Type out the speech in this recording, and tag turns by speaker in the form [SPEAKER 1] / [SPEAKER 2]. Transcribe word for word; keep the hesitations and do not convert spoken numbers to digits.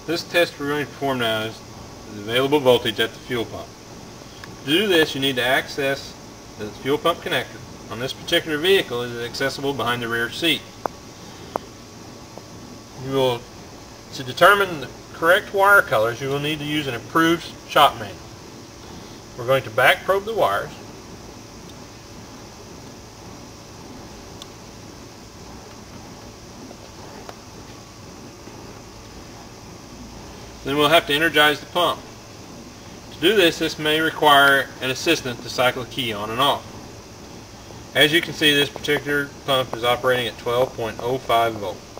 [SPEAKER 1] This test we're going to perform now is the available voltage at the fuel pump. To do this, you need to access the fuel pump connector. On this particular vehicle, it is accessible behind the rear seat. You will, to determine the correct wire colors, you will need to use an approved shop manual. We're going to back probe the wires. Then we'll have to energize the pump. To do this, this may require an assistant to cycle the key on and off. As you can see, this particular pump is operating at twelve point oh five volts.